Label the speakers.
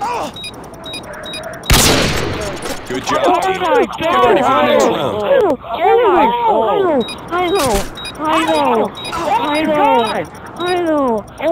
Speaker 1: Good job, team. Get ready for the next round.
Speaker 2: I know.